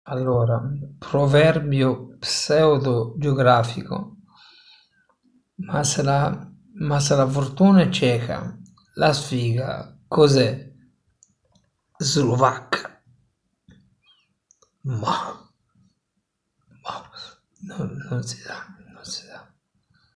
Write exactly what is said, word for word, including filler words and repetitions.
Allora, proverbio pseudo-geografico. Ma se la, ma se la fortuna è cieca, la sfiga cos'è? Slovacca. Ma, ma non, non si sa, non si sa.